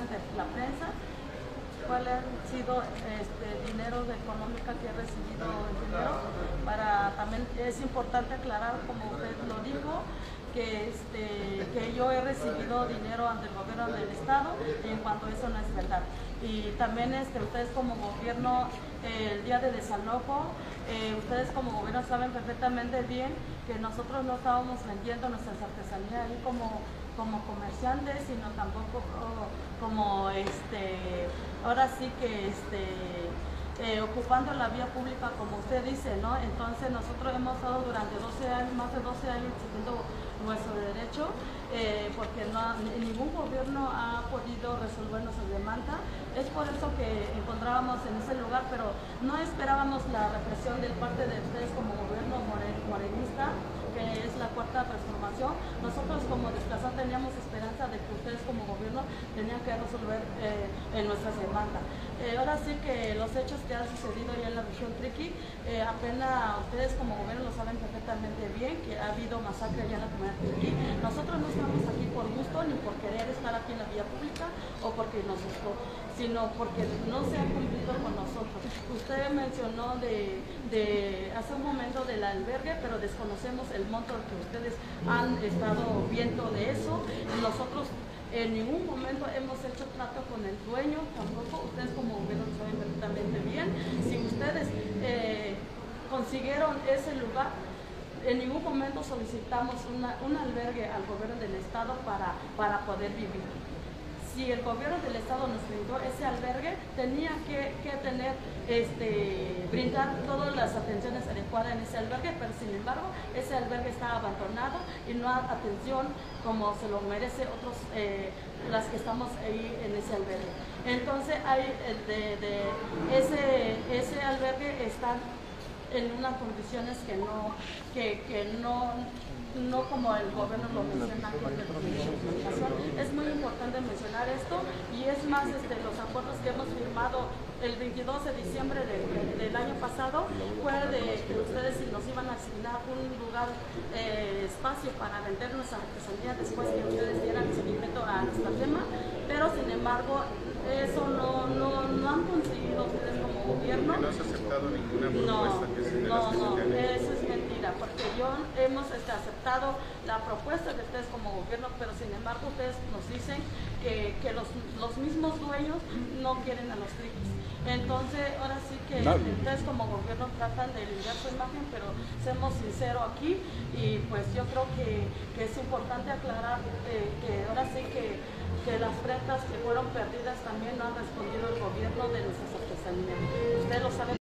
ante la prensa cuál ha sido dinero económica que he recibido en dinero. También es importante aclarar, como usted lo dijo, que yo he recibido dinero ante el gobierno del estado, en cuanto eso no es verdad. Y también ustedes como gobierno, el día de desalojo, ustedes como gobierno saben perfectamente bien que nosotros no estábamos vendiendo nuestras artesanías ahí como comerciantes, sino tampoco como ahora sí que ocupando la vía pública, como usted dice, ¿no? Entonces nosotros hemos estado durante 12 años, más de 12 años exigiendo nuestro derecho, porque ningún gobierno ha podido resolver nuestra demanda. Es por eso que encontrábamos en ese lugar, pero no esperábamos la represión de parte de ustedes como gobierno morenista, que es la cuarta transformación. Nosotros como desplazados teníamos esperanza de que ustedes como gobierno tenían que resolver en nuestras demandas. Ahora sí que los hechos que han sucedido ya en la región Triqui, apenas ustedes como gobierno lo saben perfectamente bien, que ha habido masacre allá en la comunidad Triqui. Nosotros no estamos aquí por gusto ni por querer estar aquí en la vía pública o porque nos gustó, sino porque no se ha cumplido con nosotros. Usted mencionó hace un momento del albergue, pero desconocemos el monto que ustedes han estado viendo de eso. Nosotros en ningún momento hemos hecho trato con el dueño, tampoco. Ustedes como gobierno lo saben perfectamente bien. Si ustedes consiguieron ese lugar, en ningún momento solicitamos un albergue al gobierno del estado para poder vivir. Si el gobierno del estado nos brindó ese albergue, tenía que brindar todas las atenciones adecuadas en ese albergue, pero sin embargo ese albergue está abandonado y no hay atención como se lo merece otros, las que estamos ahí en ese albergue. Entonces ese albergue está en unas condiciones que no como el gobierno lo menciona aquí en el medio de comunicación. Es muy importante mencionar esto, y es más, los acuerdos que hemos firmado el 22 de diciembre del año pasado fue de que ustedes nos iban a asignar un lugar, espacio para vender nuestra artesanía después que ustedes dieran seguimiento a nuestro tema, pero sin embargo eso no han conseguido ustedes como gobierno. ¿No has aceptado ninguna propuesta que se No, eso es mentira, porque hemos aceptado la propuesta de ustedes como gobierno, pero sin embargo ustedes nos dicen que los mismos dueños no quieren a los triquis. Entonces ahora sí que ustedes como gobierno tratan de limpiar su imagen, pero seamos sinceros aquí, y pues yo creo que es importante aclarar que ahora sí que las prendas que fueron perdidas también no han respondido el gobierno de nuestras artesanías. Ustedes lo saben.